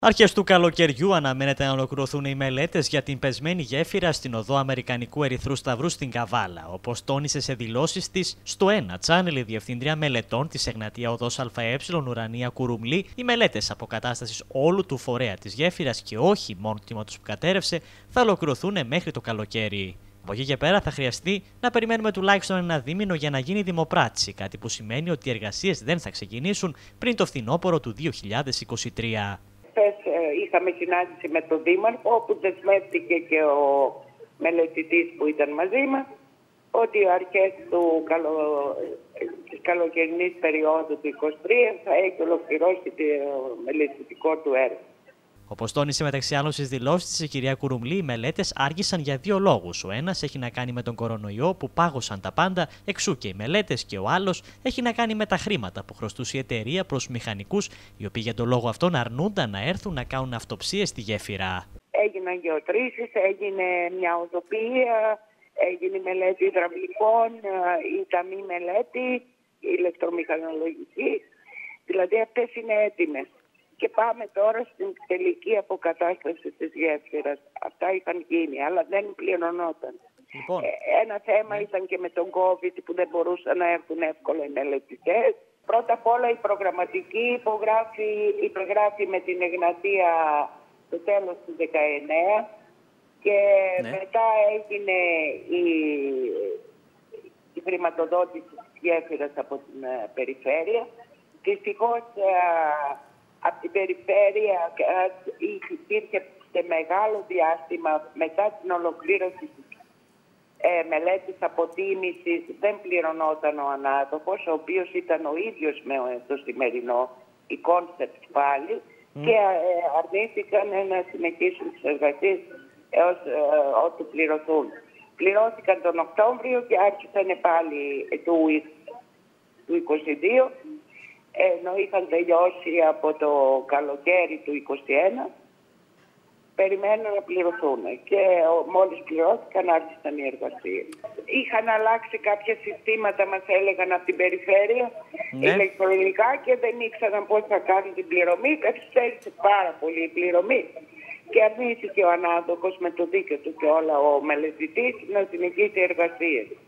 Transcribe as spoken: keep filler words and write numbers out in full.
Αρχές του καλοκαιριού αναμένεται να ολοκληρωθούν οι μελέτες για την πεσμένη γέφυρα στην οδό Αμερικανικού Ερυθρού Σταυρού στην Καβάλα, όπως τόνισε σε δηλώσεις της στο ένα Channel η Διευθύντρια Μελετών της Εγνατία Οδός ΑΕ Ουρανία Κουρουμλή. Οι μελέτες αποκατάστασης όλου του φορέα της γέφυρας και όχι μόνο του τμήματος που κατέρευσε θα ολοκληρωθούν μέχρι το καλοκαίρι. Από εκεί και πέρα θα χρειαστεί να περιμένουμε τουλάχιστον ένα δίμηνο για να γίνει δημοπράτηση, κάτι που σημαίνει ότι οι εργασίες δεν θα ξεκινήσουν πριν το φθινόπωρο του δύο χιλιάδες είκοσι τρία. Χθες είχαμε συνάντηση με τον Δήμαρχο, όπου δεσμεύτηκε και ο μελετητής που ήταν μαζί μας, ότι οι αρχές του καλο... της καλοκαιρινής περίοδου του είκοσι τρία θα έχει ολοκληρώσει το μελετητικό του έργο. Όπως τόνισε μεταξύ άλλων στις δηλώσεις της η κυρία Κουρουμλή, οι μελέτες άργησαν για δύο λόγους. Ο ένας έχει να κάνει με τον κορονοϊό που πάγωσαν τα πάντα, εξού και οι μελέτες, και ο άλλος έχει να κάνει με τα χρήματα που χρωστούσε η εταιρεία προς μηχανικούς, οι οποίοι για τον λόγο αυτόν αρνούνταν να έρθουν να κάνουν αυτοψίες στη γέφυρα. Έγιναν γεωτρήσεις, έγινε μια οδοποιία, έγινε μελέτη υδραυλικών, η ταμή μελέτη, η ηλεκτρομηχανολογική, δηλαδή αυτές είναι έτοιμες. Και πάμε τώρα στην τελική αποκατάσταση της γέφυρας. Αυτά είχαν γίνει, αλλά δεν πληρωνόταν. Λοιπόν. Ε, ένα θέμα ήταν και με τον COVID που δεν μπορούσαν να έρθουν εύκολα οι μελετητές. Πρώτα απ' όλα η προγραμματική υπογράφει, υπογράφει με την Εγνατία το τέλος του δεκαεννέα και ναι. μετά έγινε η, η χρηματοδότηση της γέφυρας από την uh, περιφέρεια. Δυστυχώς uh, από την περιφέρεια υπήρχε σε μεγάλο διάστημα μετά την ολοκλήρωση της ε, μελέτης αποτίμησης, δεν πληρωνόταν ο ανάδοχος, ο οποίος ήταν ο ίδιος με το σημερινό, η Concept πάλι, mm. και ε, αρνήθηκαν να συνεχίσουν τις εργασίες έως ε, ότου πληρωθούν. Πληρώθηκαν τον Οκτώβριο και άρχισαν πάλι ε, του, του είκοσι δύο. Ενώ είχαν τελειώσει από το καλοκαίρι του είκοσι ένα, περιμένουν να πληρωθούν και μόλις πληρώθηκαν άρχισαν οι εργασίες. Είχαν αλλάξει κάποια συστήματα, μας έλεγαν, από την περιφέρεια, ναι. ηλεκτρονικά, και δεν ήξεραν πώς θα κάνουν την πληρωμή. Καθυστέρησε πάρα πολύ η πληρωμή και αρνήθηκε ο ανάδοχος με το δίκαιο του και όλα ο μελετητής να συνεχίσει εργασίες.